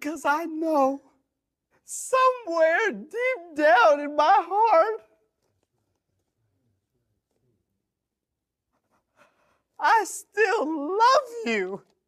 because I know somewhere deep down in my heart, I still love you.